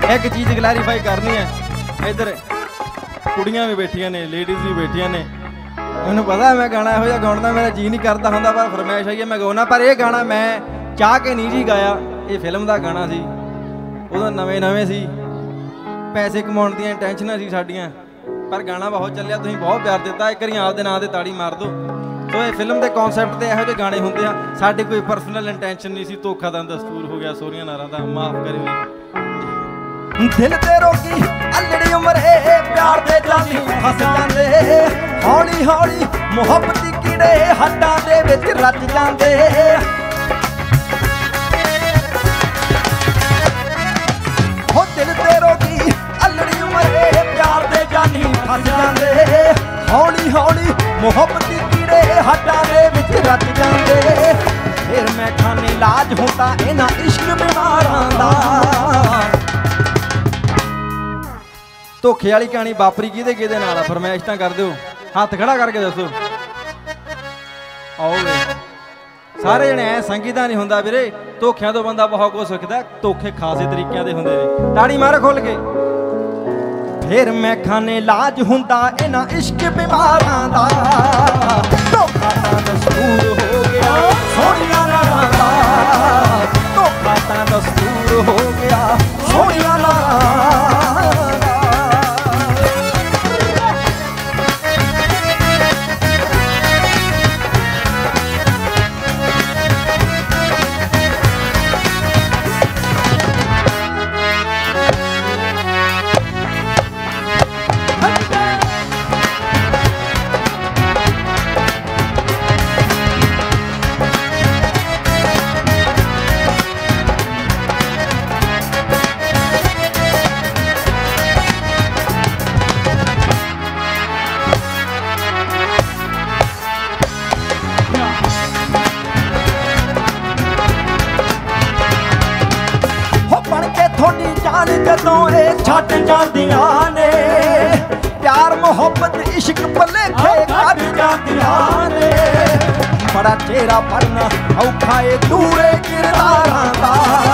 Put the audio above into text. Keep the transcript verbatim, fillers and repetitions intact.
एक चीज़ क्लैरीफाई करनी है, इधर कुड़ियां भी बैठिया ने, लेडीज़ भी बैठिया ने। मैनूं पता है मैं गाना इहो जिहा गाउण दा मेरा जी नहीं करता हुंदा, पर फरमाइश आई है मैं गाउणा। पर यह गाना मैं चाह के नहीं जी गाया, ये फिल्म का गाना सी, उदों नवें नवें सी, पैसे कमाउण दीआं टैंशनां सी साडीआं, पर गाना बहुत चलिया, तुसीं बहुत प्यार दिता। एक बार आपदे नाम ते ताड़ी मार दो। तो ये फिल्म के कॉन्सैप्ट ते इहो जिहे गाने हुंदे आ, साडी कोई पर्सनल इंटैंशन नहीं सी, धोखा दा दस्तूर हो गया सोहरियां नारां दा, माफ करियो। दिल ते रोगी अल्लड़ी उमरे प्यार दे जानी फस जांदे, हौली हौली मुहब्बती कीड़े हड्डां दे विच रच जांदे। हो दिल ते रोगी अल्लड़ी उमरे प्यार दे जानी फस जांदे, हौली हौली मुहब्बती कीड़े हड्डां दे विच रच जांदे। फिर मैं खाने इलाज होंदा इन्हां इश्क बीमारां दा। धोखे वाली कहानी वापरी किहदे किहदे नाल, फरमाइश तां कर दिओ, हत्थ खड़ा करके दसो। आओ वे सारे जने ऐ संगीता नहीं हुंदा वीरे, धोखियां तो बंदा बहुत कुछ सिखदा, धोखे खासे तरीकिਆਂ ਦੇ ਹੁੰਦੇ ਨੇ। ताड़ी मारो खोल के। फिर मैं खाने इलाज हुंदा इन्हां इश्क बीमारां दा, धोखा तां दस्तूर हो गया सोहणियां नारां दा, धोखा तां दस्तूर हो गया सोहणियां नारां। जदों ये छड्ड जांदियां ने प्यार मुहब्बत इश्क भुलेखे कट जांदियां ने, बड़ा चेहरा भरना औखा ए दूरे किरदारां दा।